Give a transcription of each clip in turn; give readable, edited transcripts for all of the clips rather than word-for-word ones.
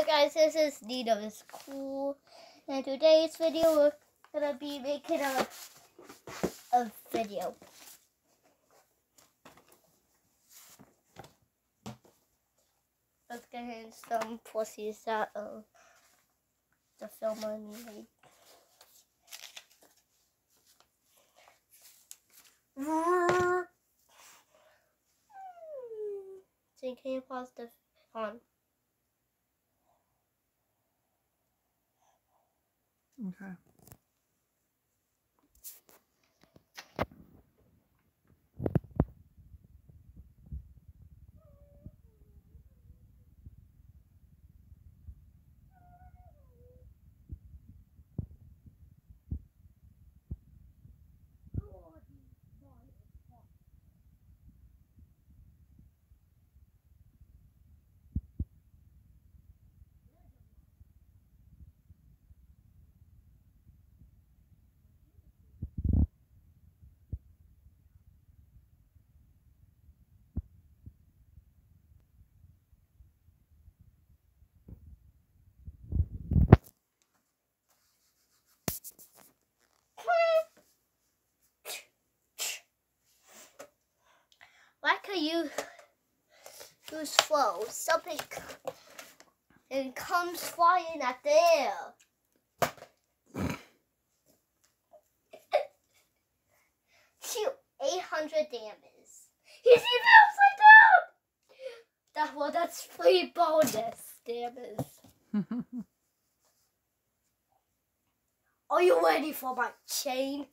Hi guys, this is Nino is Cool, and today's video we're gonna be making a video. Let's get in some pussies that the film I made. So can you pause the on? Okay. Why could you use flow? Something and comes flying at the air. Shoot, 800 damage. He's even upside down. That's free bonus damage. Are you ready for my chain?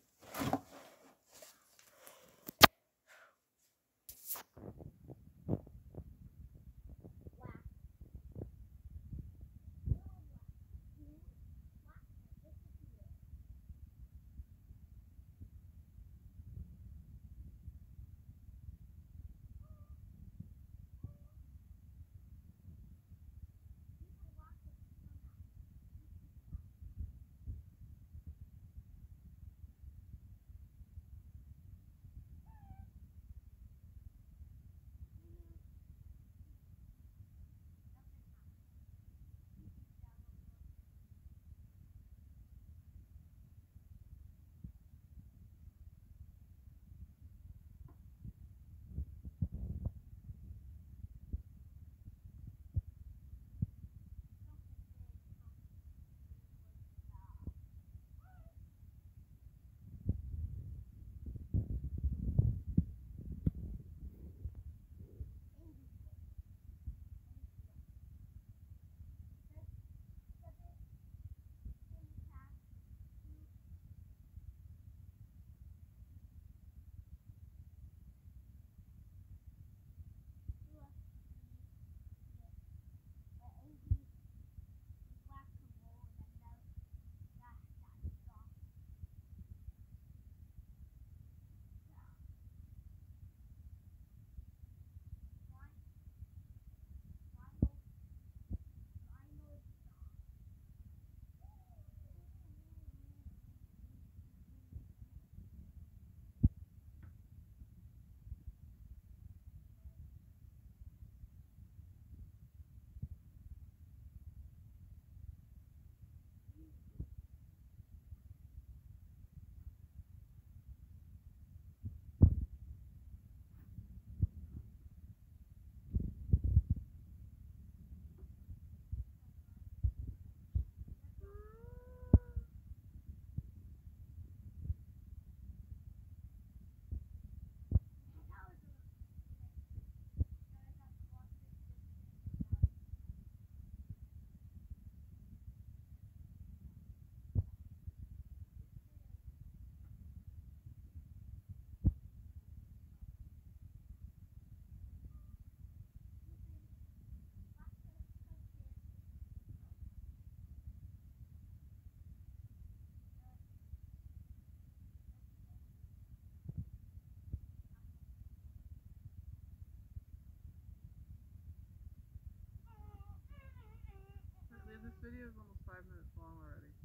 This video is almost 5 minutes long already.